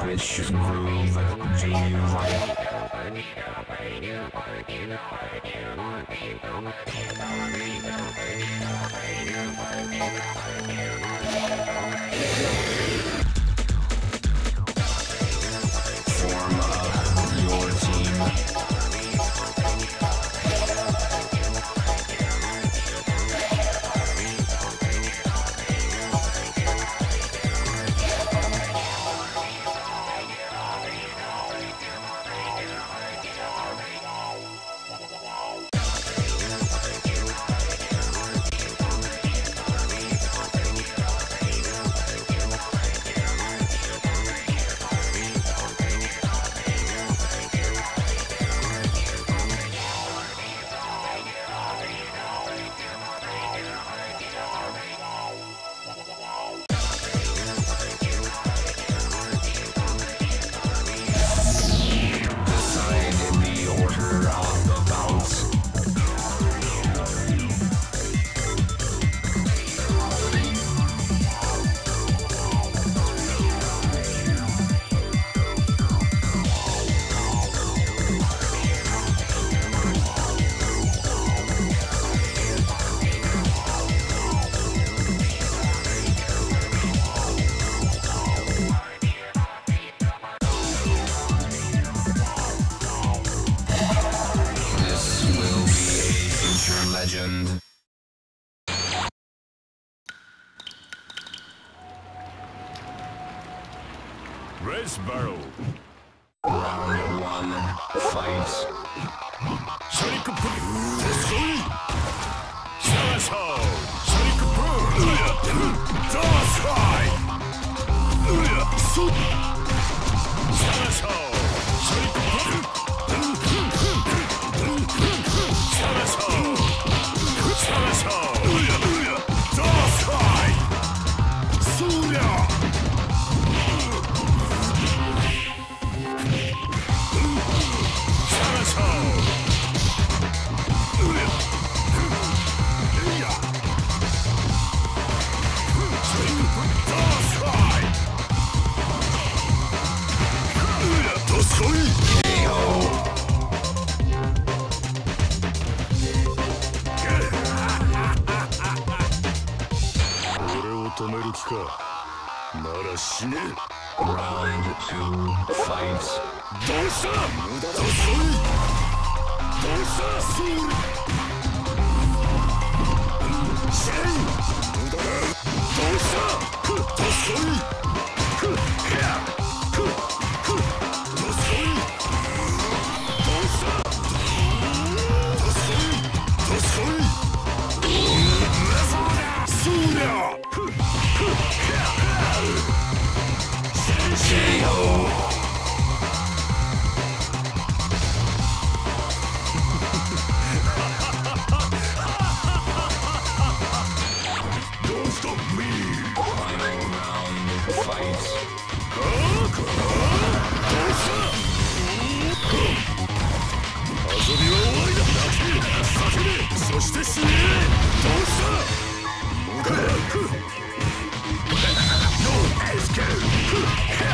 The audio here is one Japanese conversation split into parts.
Which groove do you like? Form up your team. Legend. Red Sparrow. Round one, fight. Sonic Boom. Salasol. Sonic Boom. Darkside. Salasol. Sonic Boom. Salasol. Salasol. Darkside. Surya. Round two, fight. Don't stop me! Final round, fight. 遊びは終わりだ。叫べ、そして死ね。どうした？ No escape.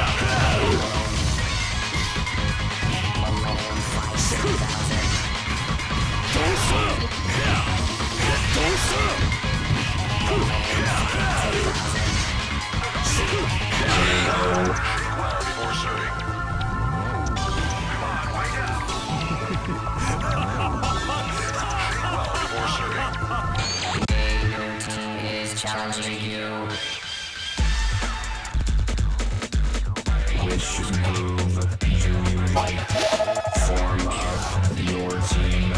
Challenging you. Which move do you like? Form up your team.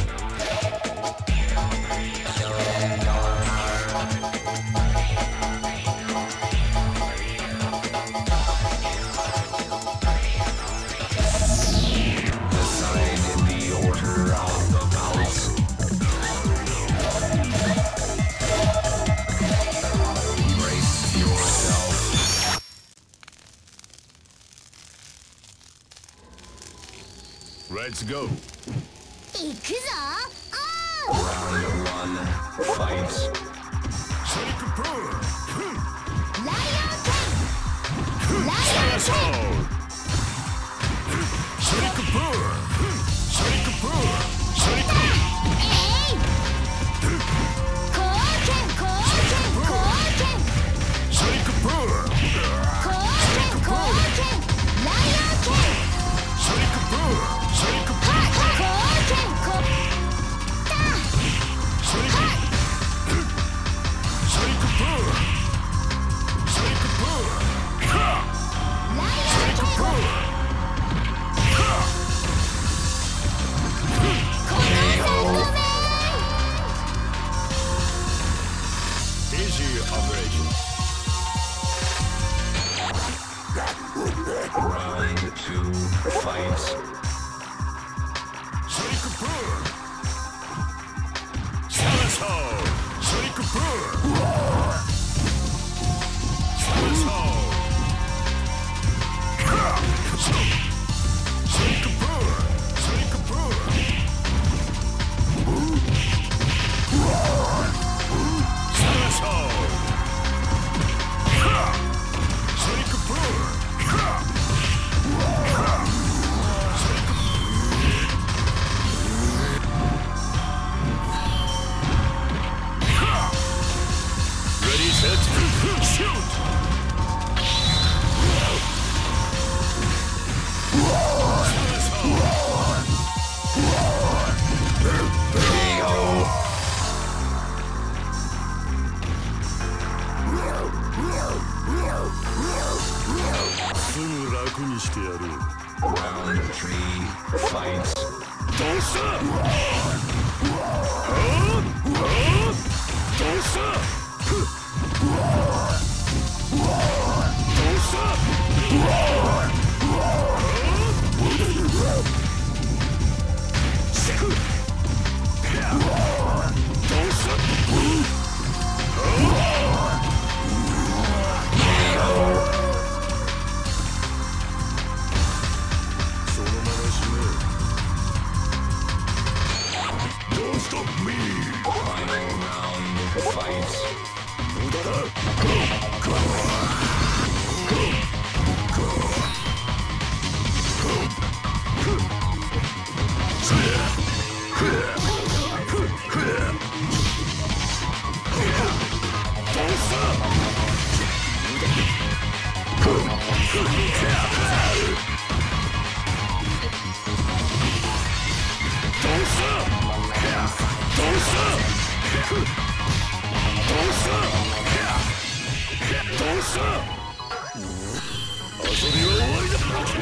Decide the order of the bouts. Brace yourself. Let's go. 行くぞ。 Round one, fight. Sonic Boom. ライオンケン。ライオンケン。 two, fight. Sonic Boom! Salaso! Sonic Boom! Salaso! Sonic Boom! Sonic Boom! Salaso! Sonic Boom! Ready, set, shoot!すぐ楽にしてやる。 Round three, fight. どうした？どうした？ Final round, fight. 無駄だ。遊びは終わりだ。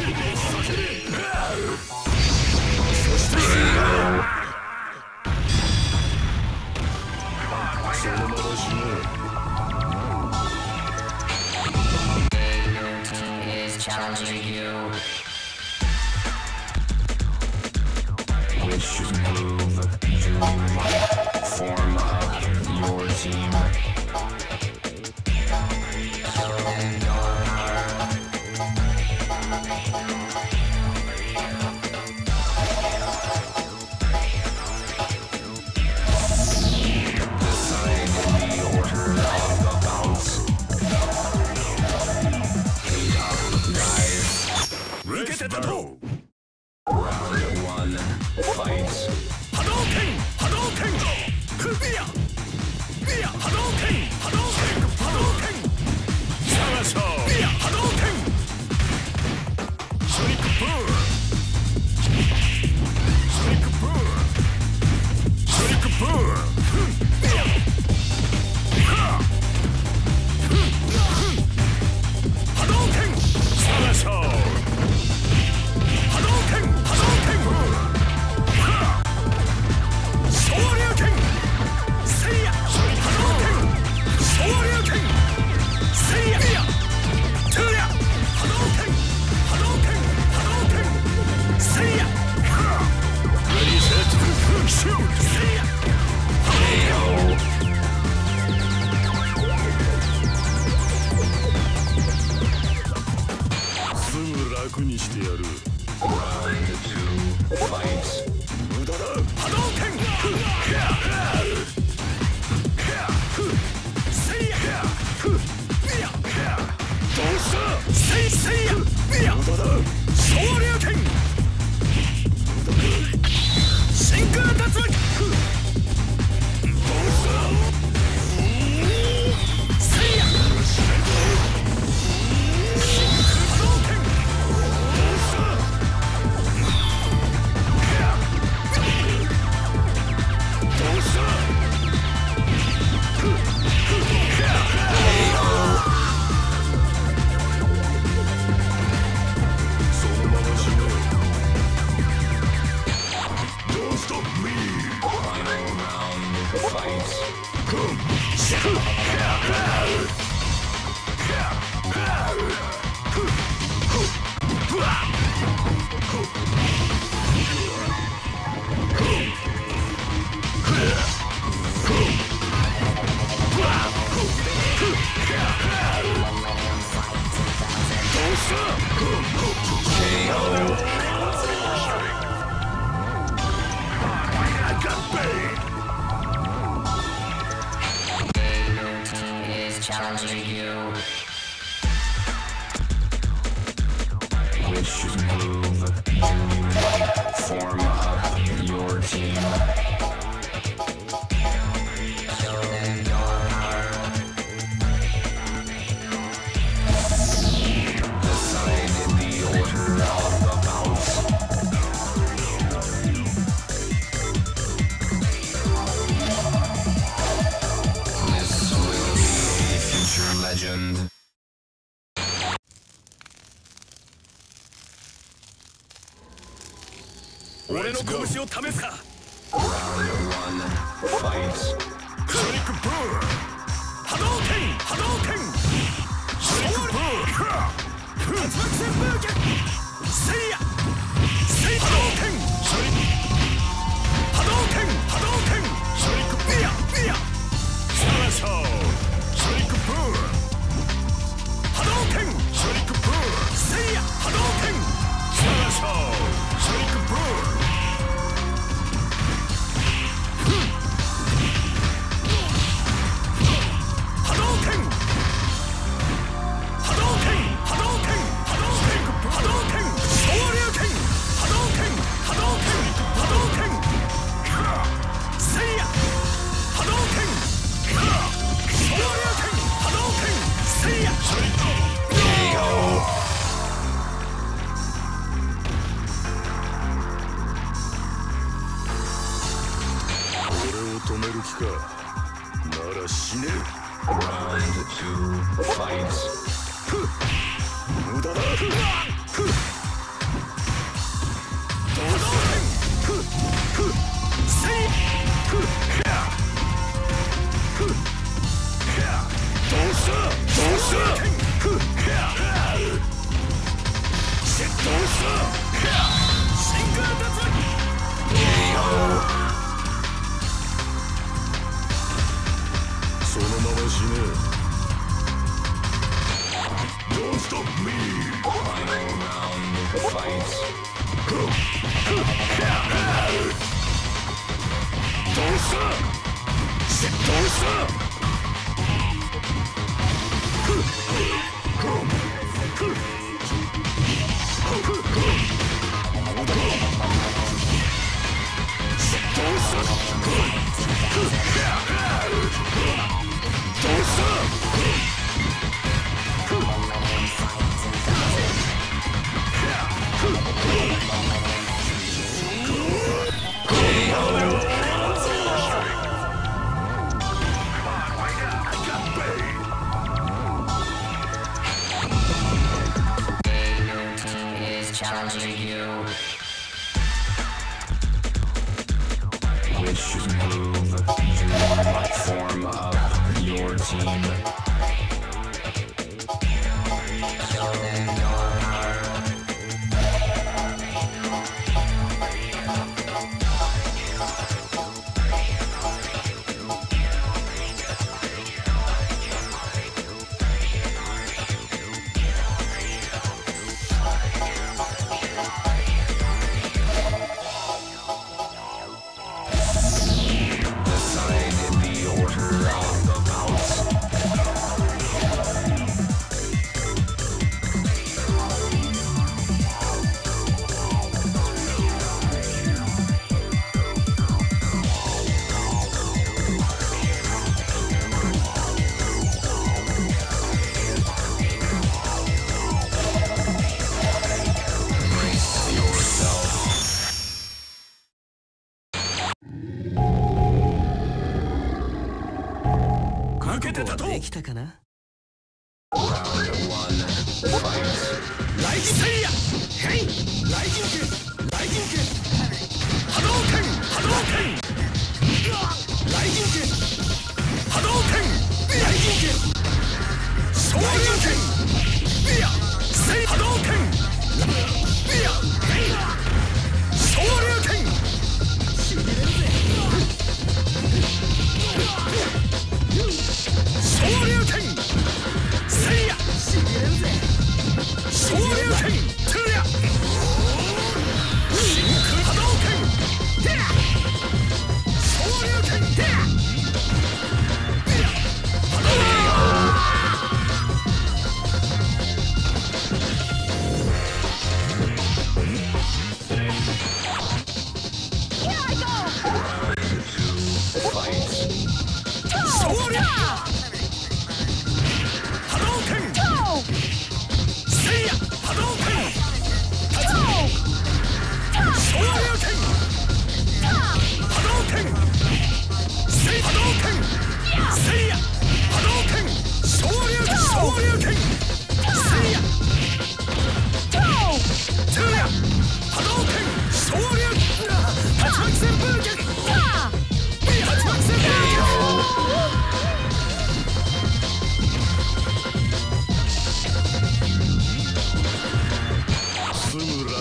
そしてそのまま死ね。 Is challenging you. Which move do you form up your team? Decide the order of the bounce. Dive. Let's go. Round one, fight. 波動拳波動拳ビアビア波動拳波動拳波動拳サラショービア波動拳ソニックブーソニックブーソニックブービア波動拳サラショー波動拳波動拳昇竜拳せいや波動拳昇竜拳せいやトゥーヤ波動拳波動拳波動拳せいやレディーセットシュートせいやすぐ楽にしてやる。 Round two, fight. 無駄だ。波動拳せいやどうしたせいや無駄だ。昇竜拳真空竜巻どうしたせいや波動拳どうしたそ Which move do you form up your team? Show them your power. Decide the order of the bouts. This will be a future legend. 俺の拳を試すか。 Round 1, fight. ソニックブー波動拳波動拳ソニックブー竜巻旋風拳せいやせい波動拳ソニック波動拳波動拳ソニックビアビアサラショーソニックブー波動拳ソニックブーせいや波動拳サラショーソニックブー止める気か。なら死ね。 Round 2, fight. 無駄だ。どうそのまま死ね。Don't stop me. Final round, fight. どうしたどうした Challenging you. Which move do you form up your team? Show them your power.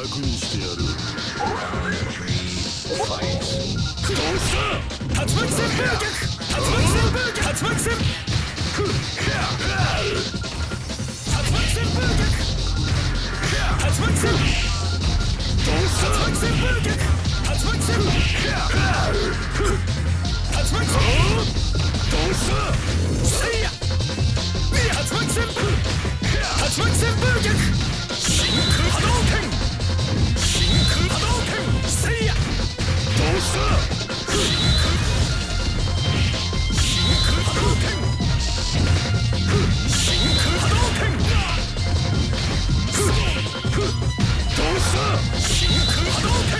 にしてやる。 どうした？竜巻旋風逆！竜巻旋風逆！竜巻旋風逆！竜巻旋風どうした？竜巻旋風逆！竜巻旋風竜巻旋風どうした？せいや！竜巻旋風竜巻旋風逆！真空波動拳！真空波動拳！せいや！どうした？真空波動拳！真空波動拳！どうした？真空波動拳！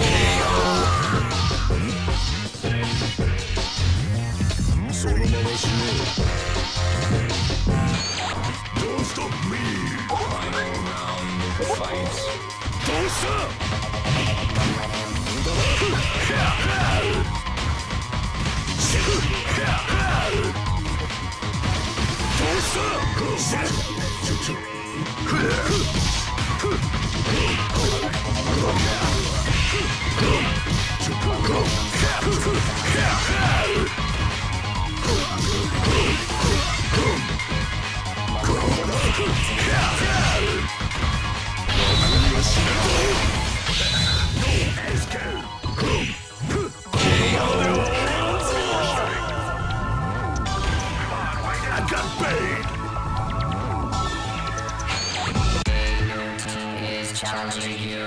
そのまま死ね。Don't stop me! どうした？ Challenging you.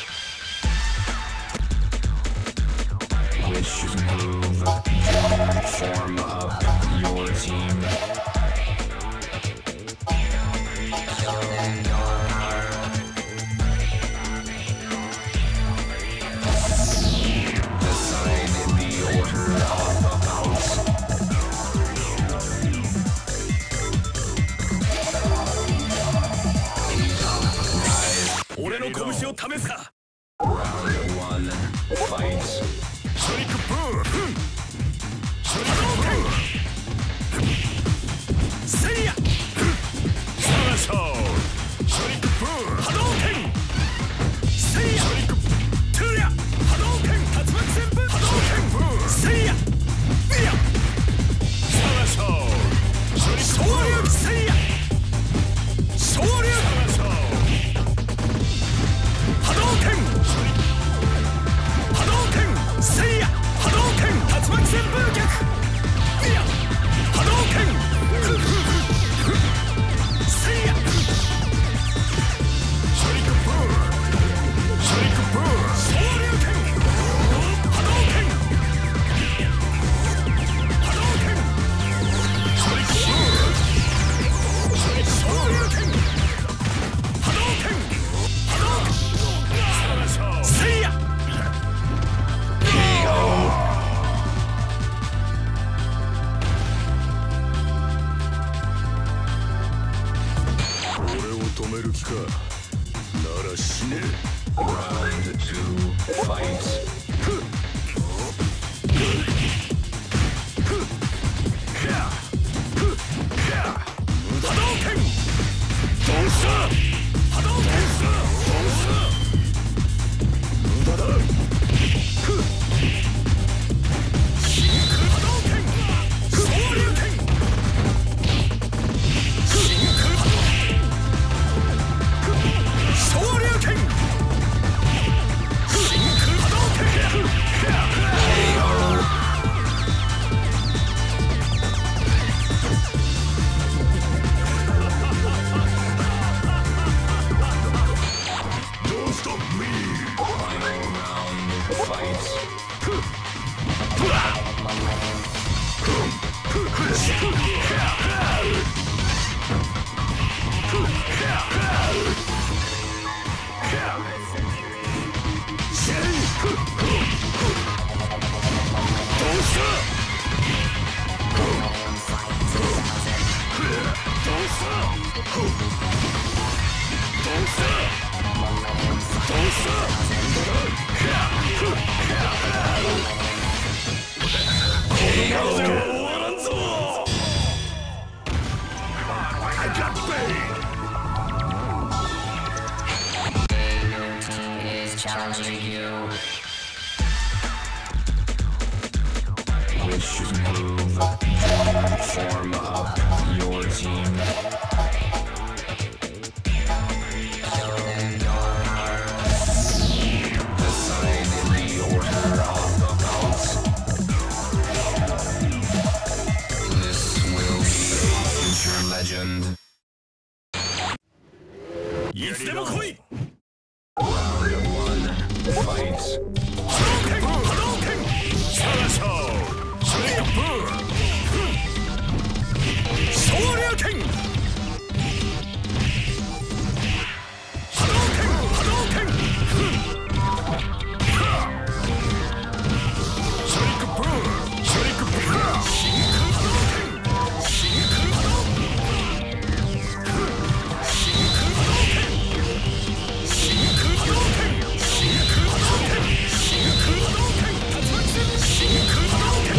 Which move? Form up your team. Show them your power. Decide the order of the bouts. 俺の拳を試すか。 Round 1. Fight. ソニックブーム。ソニックブーム。せいや。さあそう。ソニックブーム。波動拳。せいや。ソニックトゥリア。波動拳。竜巻旋風。波動拳ブーム。せいや。いや。さあそう。ソニックブーム。せいや。昇竜。さあそう。波動拳。波動拳。せいや。波動拳。竜巻旋風逆。いや。波動拳。せいや。ソニックブーム。ソニックブーム。昇竜拳。波動拳。波動拳。ソニックブーム。ソニック昇竜拳。波動拳。波動拳。せいや。俺を止める気か。なら死ね。 Round 2. Fight. 波動拳。どうした？波動拳。どうした？無駄だ。真空波動拳。昇竜拳。真空波動昇竜拳。真空波動拳。Don't stop me! Final round. Fight. challenging you. Which move do you form up your team? Show them your heart. Decide the order of the bouts. This will be a future legend. いつでも来い。 Round 1. Fight. 波動拳サラショーシュレイブー総流拳波動拳波動拳シュリックブーシュリックブー真空波動拳真空波動真空波動拳真空波動拳真空波動拳真空波動拳竜巻戦真空波動拳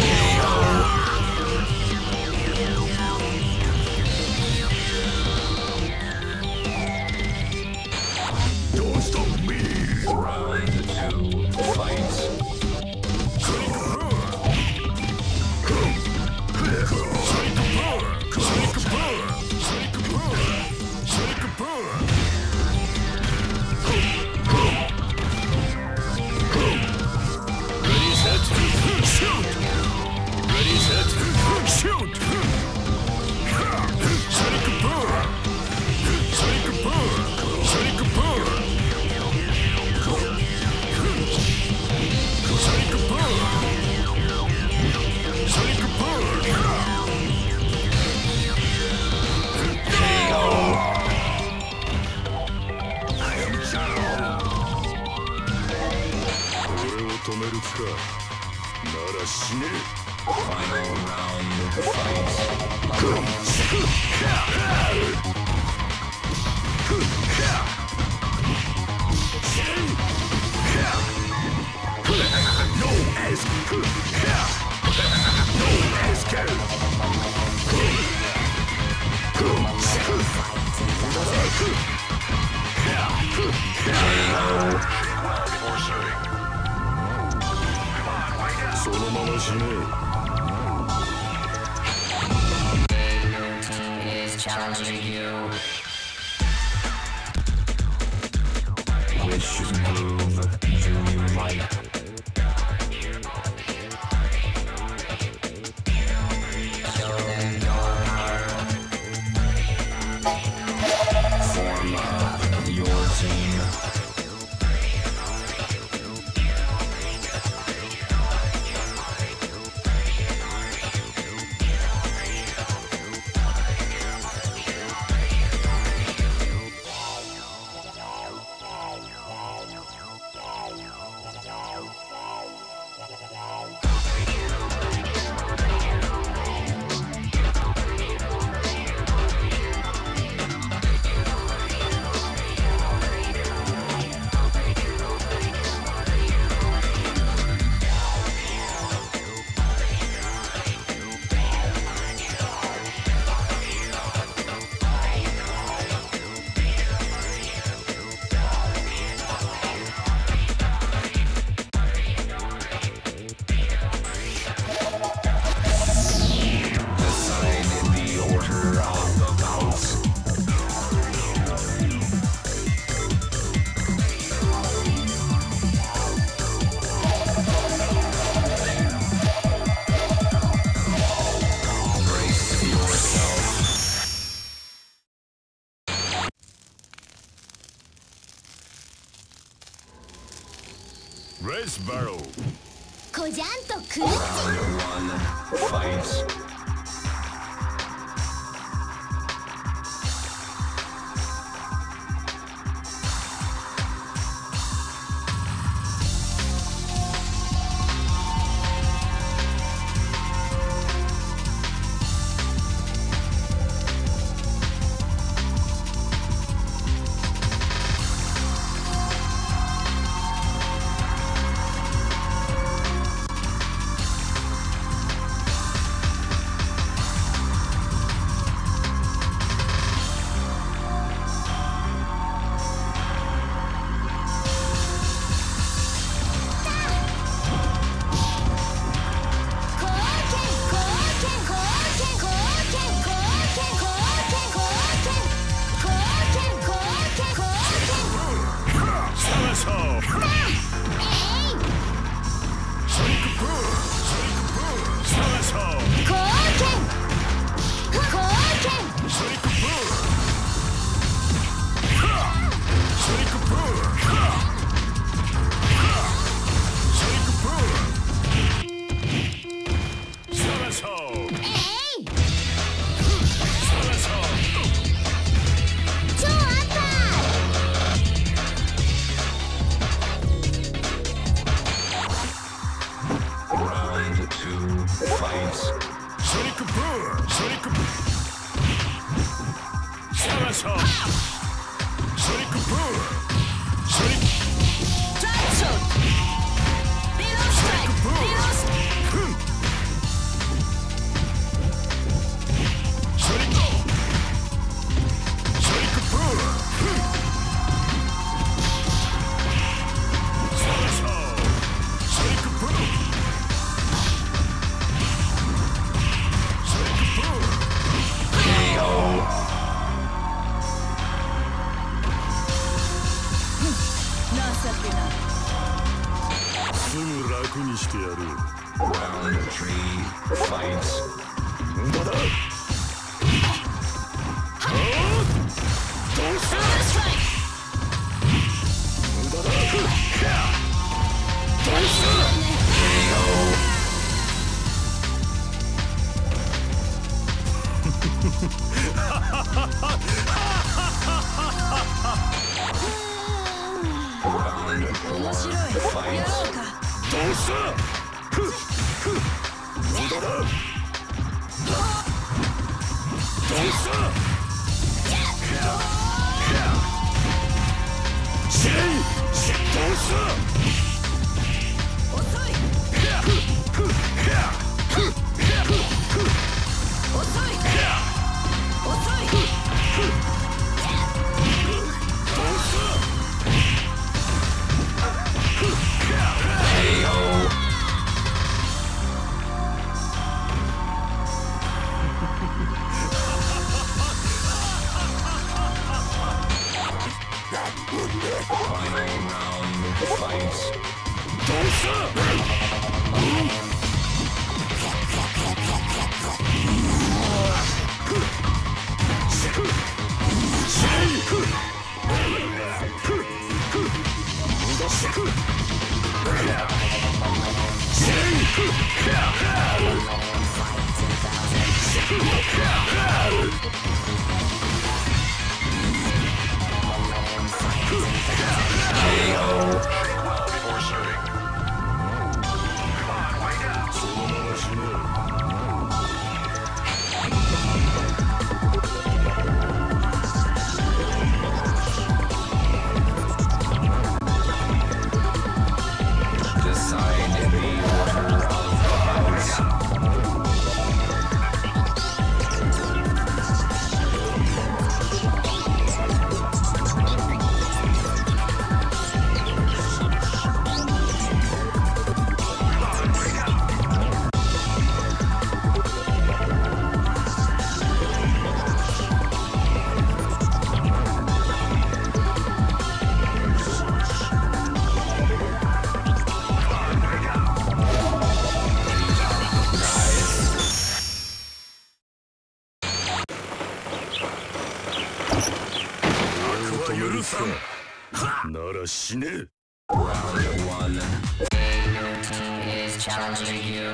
Don't stop me! Round 2. Fight. Sonic Boom! Sonic Boom! Sonic Boom! Sonic Boom! Sonic Boom! Ready, set, shoot! Ready, set, shoot! Sonic Boom! Sonic Boom! Sonic Boom! Sonic Boom! Sonic Boom! KO! I am Shadow! 俺を止める気かなら死ね Final round. Fight. No escape! No escape! Before starting. Come on, wind up. そのまま死ね Is challenging you. Which move do you like? Show them your heart. Form up your team. Decide the order of the bouts. Brace yourself. Red Sparrow こじゃんとクルッ Round 1. Fight. ソニックシャワショーソニックブーソニックトライショットリローストライクリロースソニックブーシャワショーソニックブーすぐ楽にしてやる。 Round 3, fight. 無駄だ。どうした？無駄だ。どうした？ 面白い。やろうか。 どうした？無駄だ。どうした？シェイ！どうした？ 遅い。遅い。遅い。 Final round, fight. どうした？許さん。なら死ね。 Round 1. A new team is challenging you.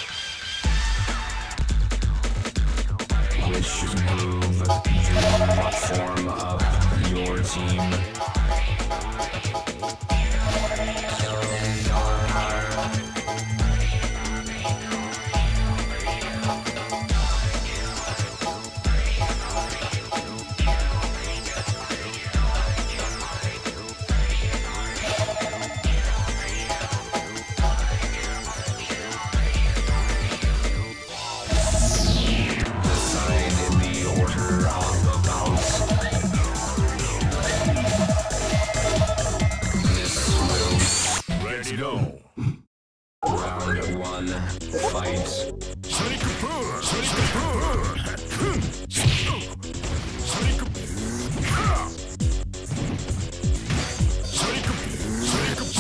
Which move do you form up your team? Show them your power. Decide in the order of the bouts. This will Ready go. round 1, fight. Sonic Boom! Sonic Boom! Sonic Boom! Sonic Boom! Sonic Boom!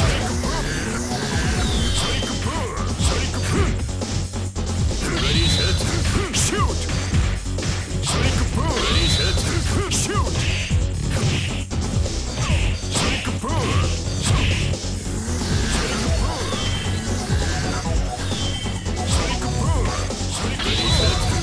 Sonic Boom! Sonic Boom! Ready, set, shoot! Sonic Boom! Ready, set, shoot! Sonic Boom! Sonic Boom! Sonic Boom! Sonic Ready, set,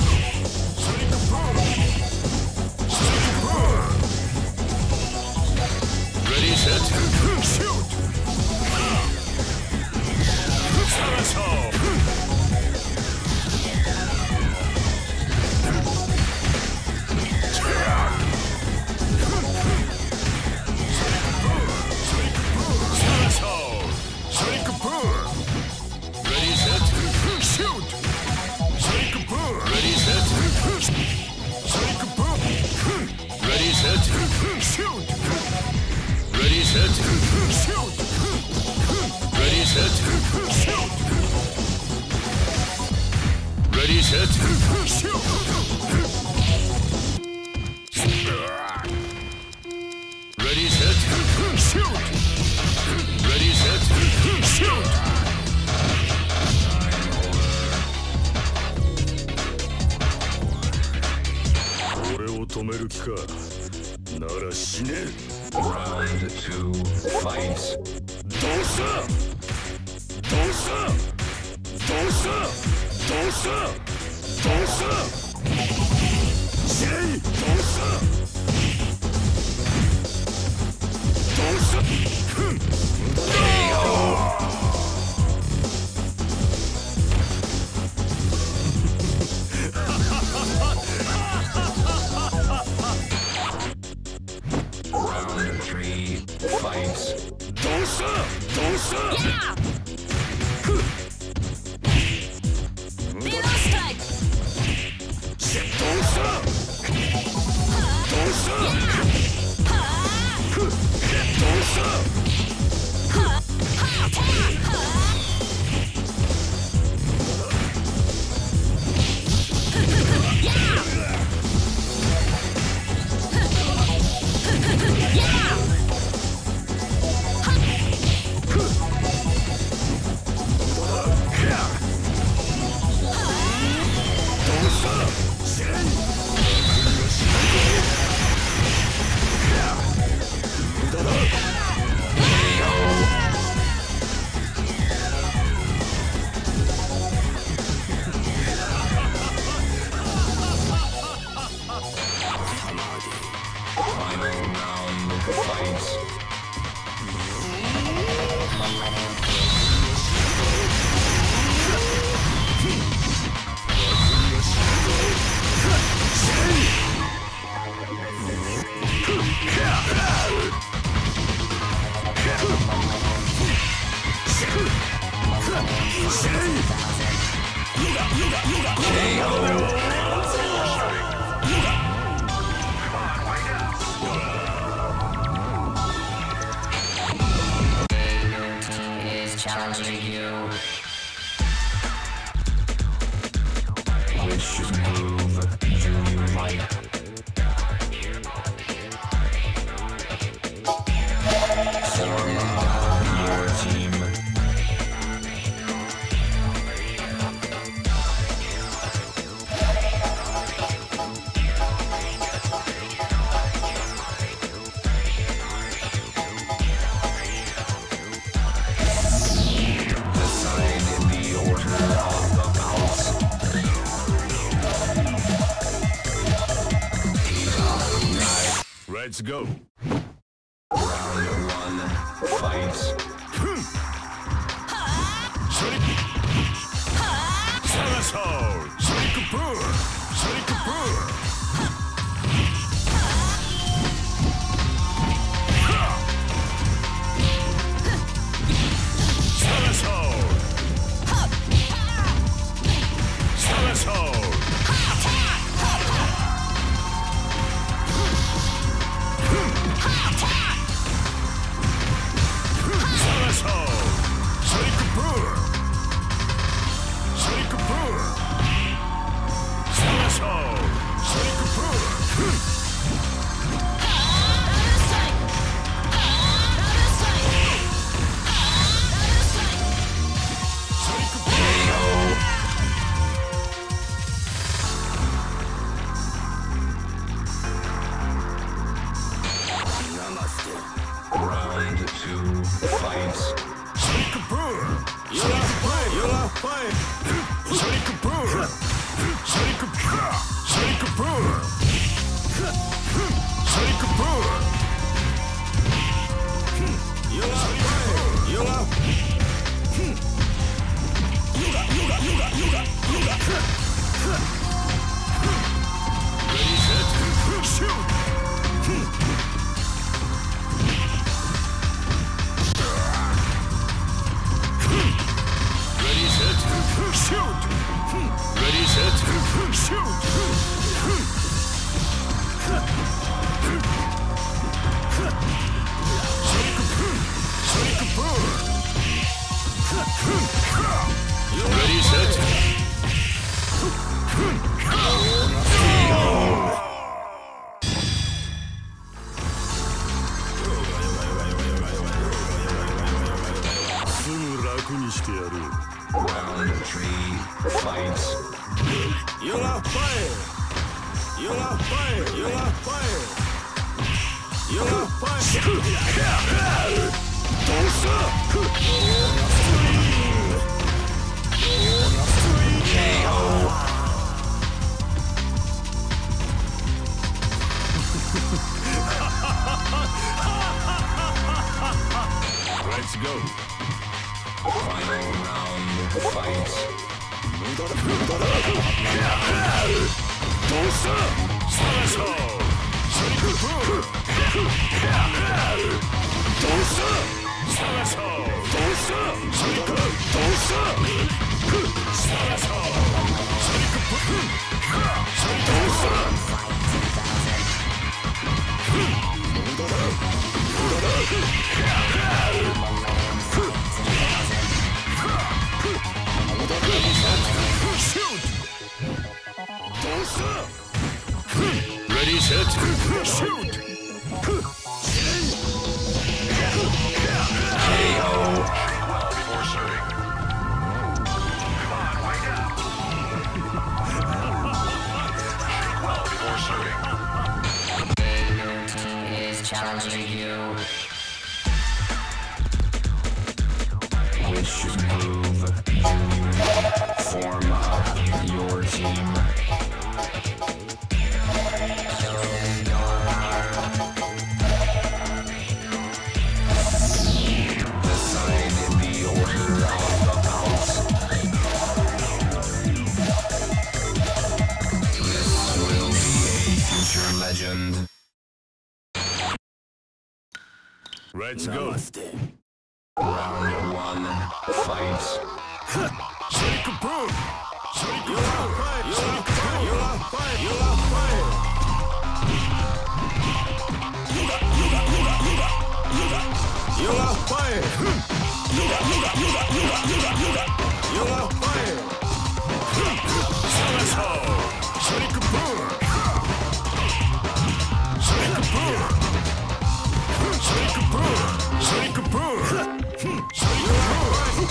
set, shoot! Ready, set, shoot! Ready, set, shoot! 俺を止める気か。なら死ね。 Round 2, fight. どうしたどうしたどうしたどうしたどうした死ねいどうしたどうしたふん Fight. どうしたどうしたリローストライク。 どうしたどうしたどうした Challenging you. Which move do you like? Form your team. Let's go. Round 1, fight. Parasol! Sonic Kapoor! Sonic Kapoor! Parasol! Parasol! Sonic Kapoor! Sonic Kapoor! Parasol! Sonic Kapoor! Sonic Kapoor! Round 2, fight. Sonic Kapoor! You're fine! Sonic Kapoor! Sonic Kapoor! Sonic Kapoor! Sonic Kapoor! You're fine! You're Ready, set, shoot! Ready, set, shoot! Ready, set, shoot! Sonic Kapoor! Ready, set, してやる。 Round 3, fight. You are fire. You are fire. You are fire. You are fire. どうした？ Let's go. Final round, fight. どうした？探そう。ソニックブーム。どうした？探そう。どうした？ソニック。どうした？探そう。ソニックブーム。ソニックどうした？Ready, set, shoot! KO. Before serving. Come on, wake up! Before serving. Is challenging you. Which move you form up your team? Decide the order of the bounce. This will be a future legend. Let's go. Round 1, fight. Sonic boom! Sonic boom! Sonic boom! You are fire! You are fire! You are fire! You are fire! Sonic boom! Sonic boom! Sonic boom! Sonic boom! Sonic boom!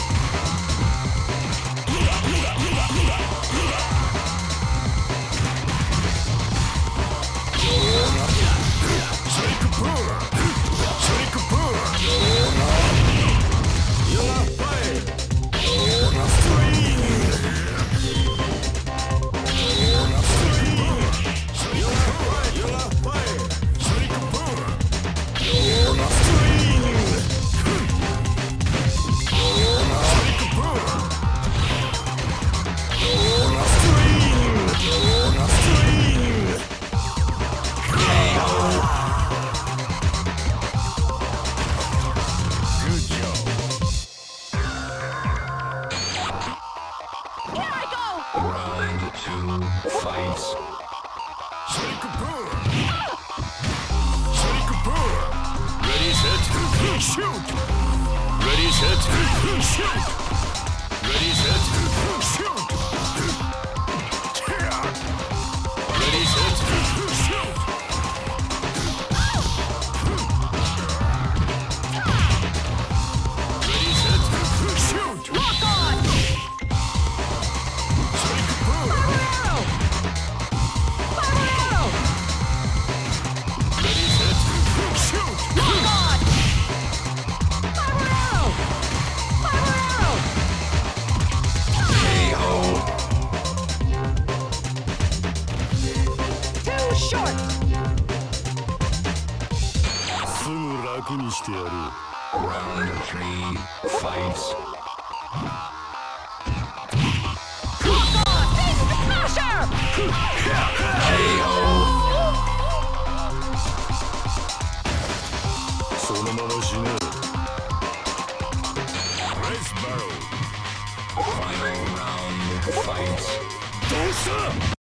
Sonic boom! Sonic boom! You are fire! You are fire! Sonic boom! Good job. Here I go! Round 2, fight. Sonic boom! Sonic boom! Ready, set, shoot! Ready, set, shoot! Ready, set, shoot! Ready, set, shoot! Ready, set, shoot! Lock on! Sonic boom! Fire arrow! Fire arrow! Ready, set, shoot! Lock on! Fire arrow! Fire arrow! KO. Too short! すぐ楽にしてやる。 Round 3, fight. Lock on! Beast Smasher! KO. そのまま死ね。Let's battle. Final round, fight. どうした？